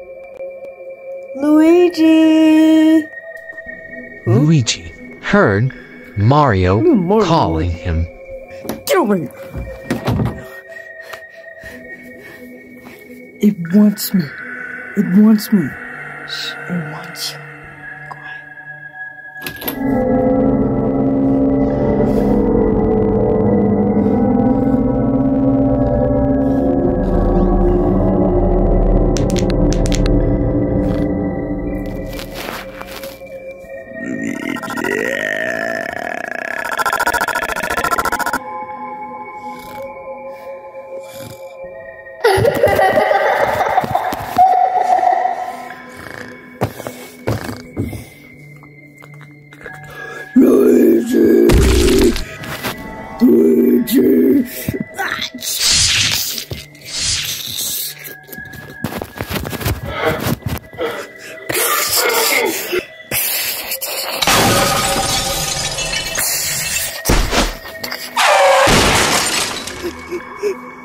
Luigi! Luigi heard Mario calling him. Get over here! It wants me. It wants me. Shh, it wants you. Luigi! Luigi!